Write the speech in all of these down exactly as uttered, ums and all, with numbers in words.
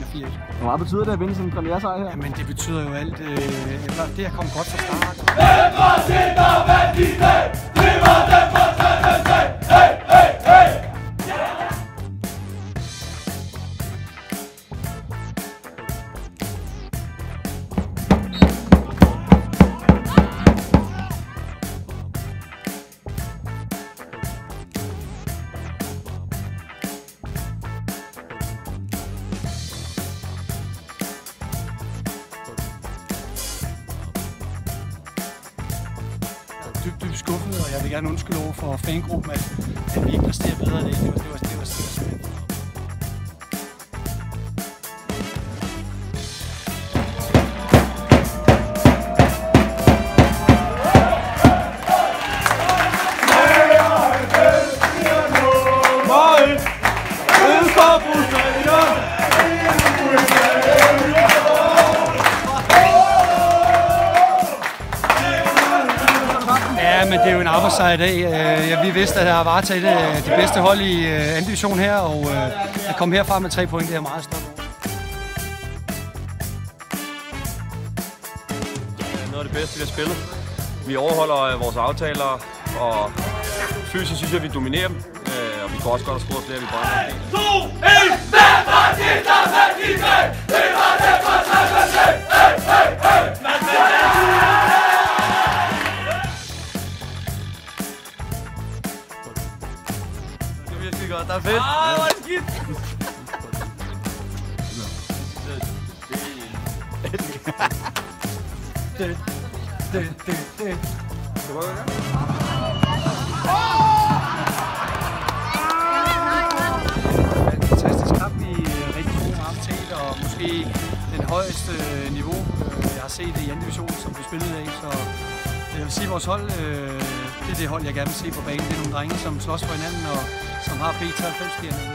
fire et. Hvor meget betyder det at vinde sådan en premieresejr her? Jamen det betyder jo alt. Øh, det at komme godt fra start. Det var det, der vandt i dag. Det var det for tredje dag. Hey, hey, hey! Dybt, dybt skuffet, og jeg vil gerne undskylde over for fangruppen, at, at vi ikke præsterer bedre i dag. Det var, det var, det var simpelthen. Ja, men det er jo en arbejdssejr i dag. Ja, vi vidste, at jeg har varetaget det bedste hold i anden division her, og at komme herfra med tre point, det er meget stolt over. Noget af det bedste, vi har spillet. Vi overholder vores aftaler, og fysisk synes jeg, vi dominerer dem. Og vi kan også godt have scoret flere, vi brænder. to, et, det var det, der vandt i dag! Det var det for tredje dag! Hey, hey, hey! Det er virkelig godt, der er fedt. Ah, hvor er det skidt! Det, det, det, det. Det var det. Fantastisk kamp i rigtig god aktivitet, og måske den højeste niveau, jeg har set i anden division, som blev spillet i dag. Så jeg vil sige, at vores hold, det er det hold, jeg gerne vil se på banen. Det er nogle drenge, som slås for hinanden, og som har B treoghalvfems-stjerne.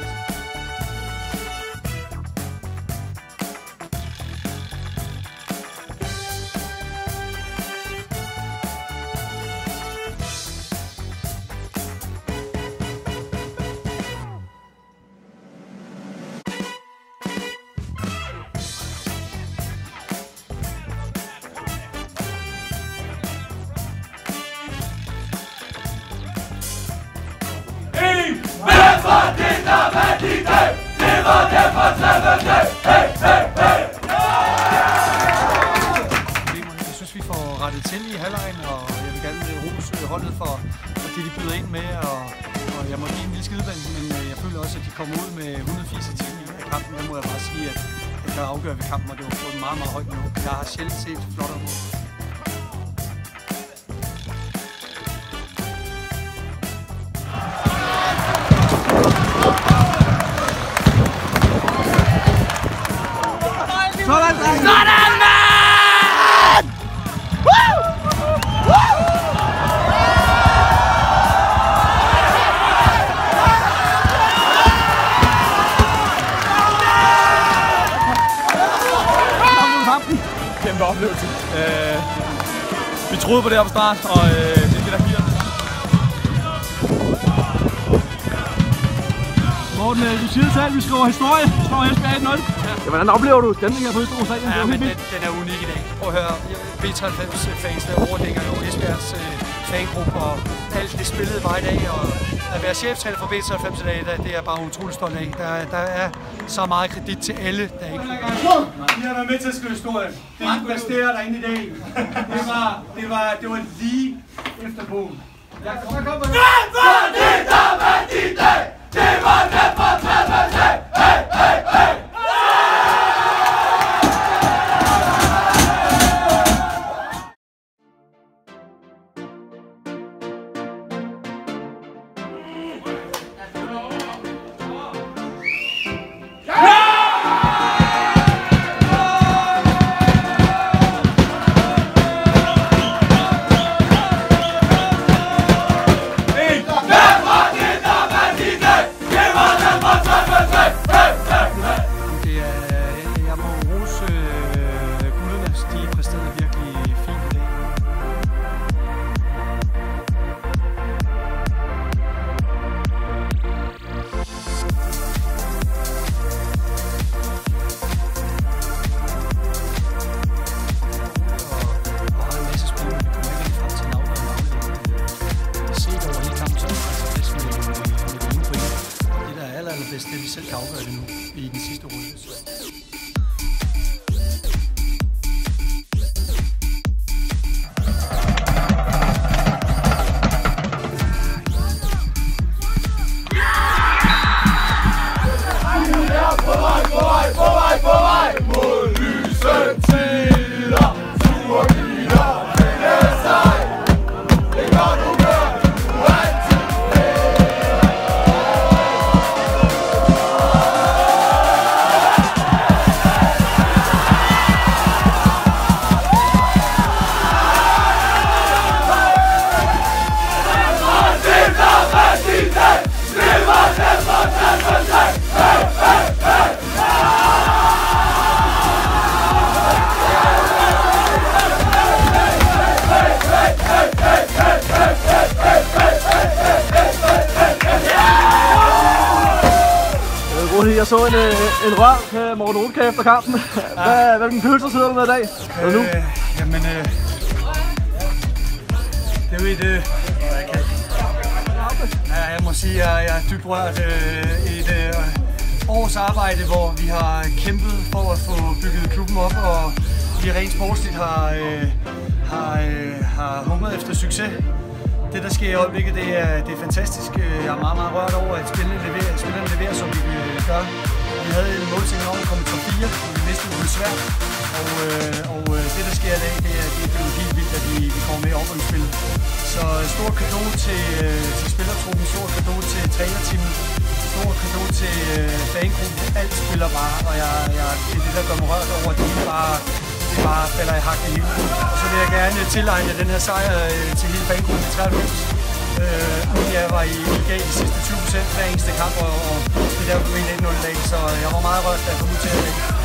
Hvem var det, der vandt i dag? Det var det for tredje dag! Hey, hey, hey! Jeg synes, vi får rettet til i halvlejen, og jeg vil gerne rose holdet for, for det, de byder ind med. Og, og jeg må give en lille skideband, men jeg føler også, at de kommer ud med et hundrede og firs i timen af kampen. Der må jeg bare sige, at jeg kan afgøre ved kampen, og det var på et meget, meget højt niveau. Jeg har sjældent set flottere på. Sådan, dreng! Sådan, mand! Woo! Woo! Kæmpe oplevelse. Øh, vi troede på det her på start, og øh, det er det, der giver det. Morten, du siger selv, vi skriver historie. Vi står Esbjerg et nul. Ja, hvordan oplever du stemningen her på Østerbro Stadion? Ja, men den, den er unik i dag. Prøv at høre, B treoghalvfems-fans, der overdænger jo Esbjergs øh, fangruppe, og alt det spillede bare i dag. Og at være cheftræner for B treoghalvfems i dag, det er jeg bare utrolig stolt af. Der, der er så meget kredit til alle, der ikke... Vi har været med til at skrive historie. Det er præsterer derinde i dag. Det var, det var, det var lige efter bogen. Hvem var det, der vandt i dag? Det var det for tredje dag! Hey, hey, hey! Hey, hey, hey! jeg så en, en rør med Morten Olke efter kampen. Hvad, hvilken følelse sidder du med i dag? Øh, nu? Jamen, øh, det er jo et... Øh, jeg, kan, ja, jeg må sige, at jeg, jeg er dybt rørt. Øh, et øh, års arbejde, hvor vi har kæmpet for at få bygget klubben op, og vi rent sportsligt har, øh, har, øh, har hungret efter succes. Det, der sker i øjeblikket, det er, det er fantastisk. Jeg er meget, meget rørt over, at spillerne leverer, spillerne leverer som vi gør. Vi havde en målsætning om at komme i top fire, og vi vidste, det var svært. Og, øh, og det, der sker i dag, det er, det er blevet helt vildt, at vi, vi kommer med i opholdsspillet. Så stor cadeau til, til spillertruppen, stor cadeau til trænerteamet, stor cadeau til øh, fangruppen. Alt spiller bare, og jeg, jeg, det er det, der gør mig rørt over, at det bare, det bare falder i hak i livet. Og så vil jeg gerne tilegne den her sejr øh, til hele fangruppen i treoghalvfems. Øh, jeg var i gav de sidste tyve procent hver eneste kamp, og, og det der blev en nul dag, så jeg var meget rørt, da jeg kom ud til det.